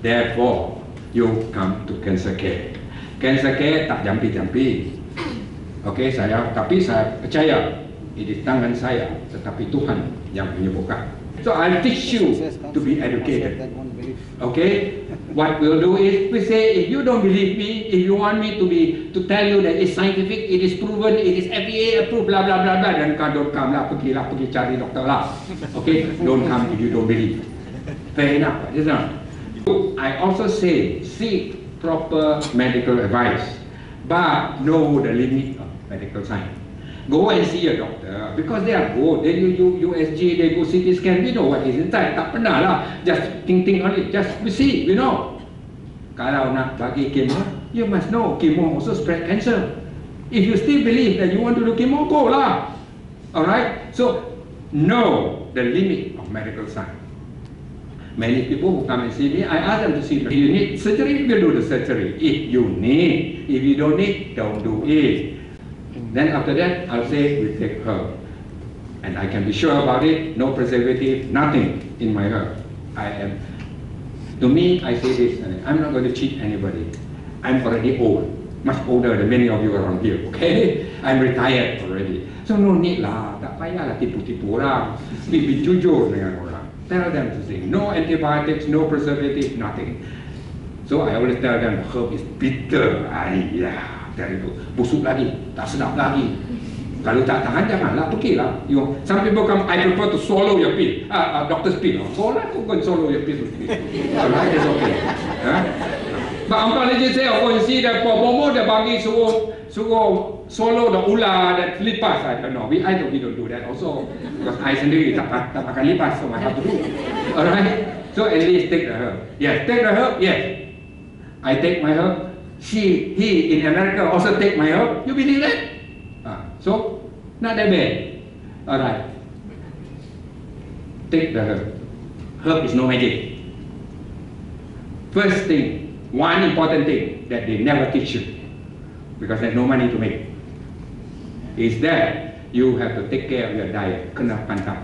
Therefore, you come to cancer care. Cancer care tak jampi-jampi. Okey, tapi saya percaya ini tangan saya, tetapi Tuhan yang menyembuhkan. So I'll teach you to be educated. Okay? What we'll do is we say, if you don't believe me, if you want me to tell you that it's scientific, it is proven, it is FDA approved, blah blah blah blah, then don't come lah, pergi cari doktor lah. Okay? Don't come if you don't believe. Fair enough, isn't it? I also say seek proper medical advice, but know the limit of medical science. Go and see a doctor because they are good. They do USG, they go CT scan. We know what is inside. Tak pernah lah. Just think on it. Just see. We know. Kalau nak bagi chemo, you must know chemo also spread cancer. If you still believe that you want to do chemo, go lah. Alright. So know the limit of medical science. Many people who come and see me, I ask them to see. If you need surgery, we'll do the surgery. If you need, if you don't need, don't do it. Then after that, I'll say we take herb. And I can be sure about it, no preservative, nothing in my herb. To me, I say this, I'm not going to cheat anybody. I'm already old, much older than many of you around here, okay? I'm retired already. So no need lah, tak payahlah tipu-tipu orang. Be jujur dengan orang. Tell them to say, no antibiotics, no preservative, nothing. So I always tell them, the herb is bitter. Terrible. Busuk lagi, tak sedap lagi. Kalau tak tahan, janganlah, pergilah. Some people come, I prefer to swallow your pill, doctor's pill. So lah, aku go and swallow your pill. Alright, it's okay. But oncologist say, oh, you see that Bomo, dia bagi suruh swallow the ular that lipas. I don't know. We don't do that also. Because I sendiri tak makan lipas, so I have to do. Alright? So at least take the herb. Yes, take the herb, yes. I take my herb. He in America also take my herb. You believe that? So, not that bad. Alright. Take the herb. Herb is no magic. First thing, one important thing that they never teach you, because there's no money to make, is that you have to take care of your diet. Kena pantang.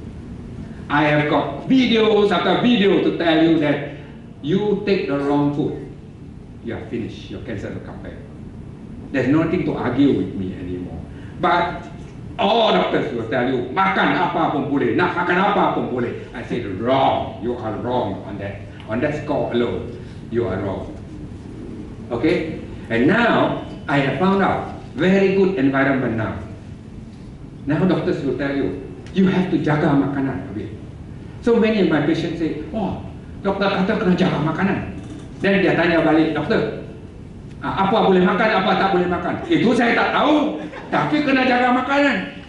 I have got videos after video to tell you that you take the wrong food, you are finished, your cancer will come back. There's nothing to argue with me anymore. But all doctors will tell you, makan apa pun boleh, nak makan apa pun boleh. I said wrong, you are wrong on that. On that score alone, you are wrong. Okay? And now, I have found out, very good environment now. Now doctors will tell you, you have to jaga makanan a bit. So many of my patients say, oh, doktor kata kena jaga makanan. Dan dia tanya balik, doktor, apa boleh makan, apa tak boleh makan? Itu saya tak tahu, tapi kena jaga makanan.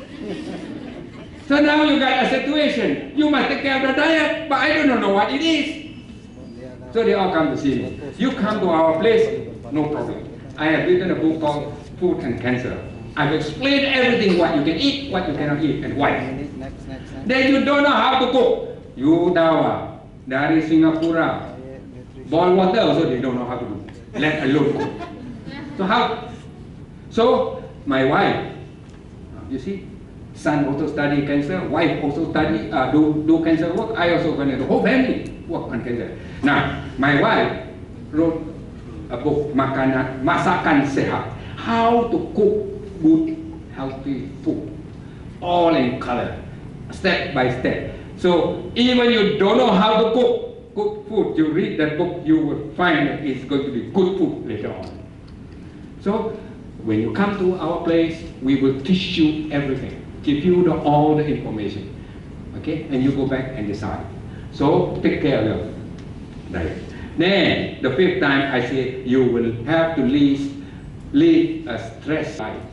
So now you got a situation, you must take care of the diet, but I don't know what it is. So they all come to see me. You come to our place, no problem. I have written a book called Food and Cancer. I've explained everything, what you can eat, what you cannot eat, and why. Then you don't know how to cook. You tahu, dari Singapura, boil water also they don't know how to do, let alone cook. So how? So my wife, you see, son also study cancer, wife also study do cancer work. I also going to the whole family work on cancer. Now my wife wrote a book, Masakan Sehat, how to cook good healthy food, all in color, step by step. So even you don't know how to cook good food, you read that book, you will find that it's going to be good food later on. So when you come to our place, we will teach you everything, give you all the information, okay? And you go back and decide. So take care of your diet. Then the fifth time I say you will have to lead a stress life.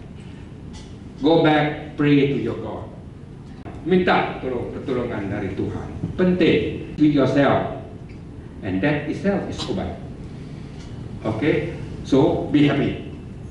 Go back, pray to your God. Minta pertolongan dari Tuhan. Penting, with yourself. And that itself is obat. Okay? So, be happy.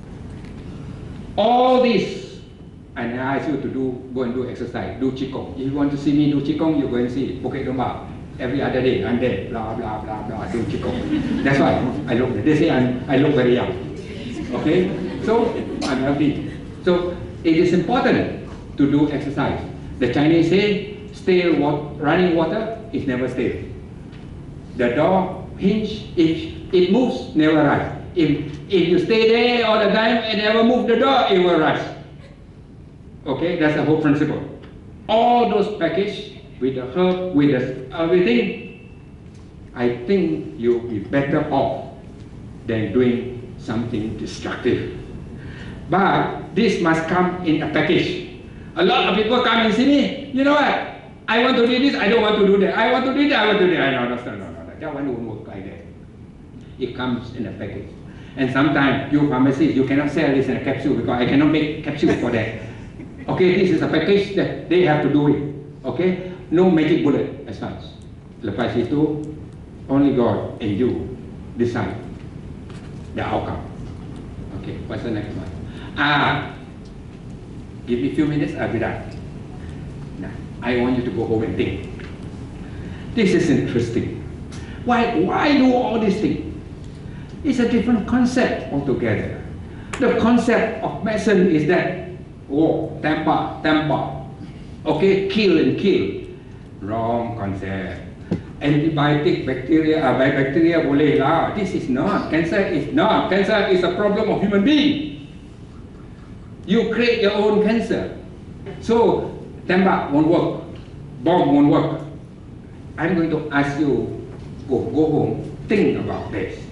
All this, and I ask you to go and do exercise, do Qigong. If you want to see me do Qigong, you go and see Bukit Domba. Every other day, I'm there, blah, blah, blah, blah, do Qigong. That's why I look, they say I look very young. Okay? So, I'm healthy. So, it is important to do exercise. The Chinese say, running water is never stale. The dog hinge, if it moves, never rise. If you stay there all the time and never move the door, it will rise. Okay, that's the whole principle. All those package with the herb, with the everything, I think you'll be better off than doing something destructive. But this must come in a package. A lot of people come and see me, you know what? I want to do this, I don't want to do that. I want to do that, I want to do that. No, that one won't work like that. It comes in a package. And sometimes you pharmacists, you cannot sell this in a capsule because I cannot make capsule for that. Okay, this is a package that they have to do it. Okay, no magic bullet as such. Lepas itu, only God and you decide the outcome. Okay, what's the next one? Give me a few minutes, I'll be done. Now, I want you to go home and think. This is interesting. Why do all these things? It's a different concept altogether. The concept of medicine is that, tamper, okay, kill and kill. Wrong concept. Antibiotic, bacteria boleh lah. This is not. Cancer is not. Cancer is a problem of human being. You create your own cancer. So, tembak won't work. Bomb won't work. I'm going to ask you, go home, think about this.